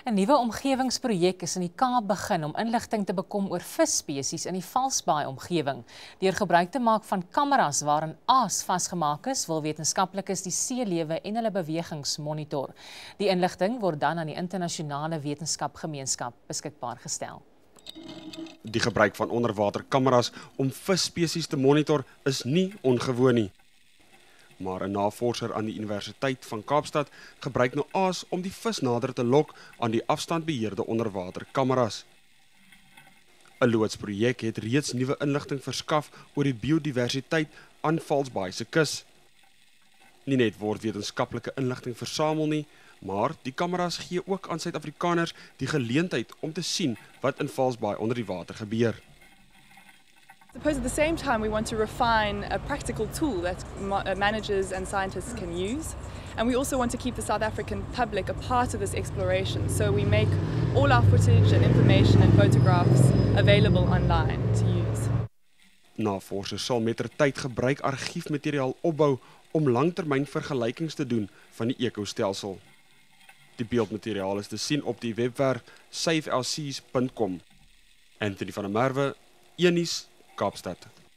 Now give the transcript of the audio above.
'n Nuwe omgewingsprojek is in die Kaap begin om inligting te bekom oor visspesies in die Valsbaai-omgewing. Deur gebruik te maak van kameras waarin aas vasgemaak is, wil wetenskaplikes die seelewe en hulle bewegings monitor. Die inligting word dan aan die internasionale wetenskapgemeenskap beskikbaar gestel. Die gebruik van onderwaterkameras om visspesies te monitor is nie ongewoon nie. Maar 'n navorser aan die Universiteit van Kaapstad gebruik nou aas om die vis nader te lok aan die afstandbeheerde onderwaterkameras. 'n Loodsprojek het reeds nuwe inligting verskaf oor die biodiversiteit aan Valsbaai se kus. Nie net word wetenskaplike inligting versamel nie, maar die kameras gee ook aan Suid-Afrikaners die geleentheid om te sien wat in Valsbaai onder die water gebeur. I suppose at the same time we want to refine a practical tool that managers and scientists can use, and we also want to keep the South African public a part of this exploration, so we make all our footage and information and photographs available online to use. Navorsers sal mettertyd gebruik argiefmateriaal opbou om langtermyn vergelykings te doen van die ekostelsel. Die beeldmateriaal is te sien op die webwerf safelseas.com. Anthony van der Merwe, Een Nuus, Kaapstad.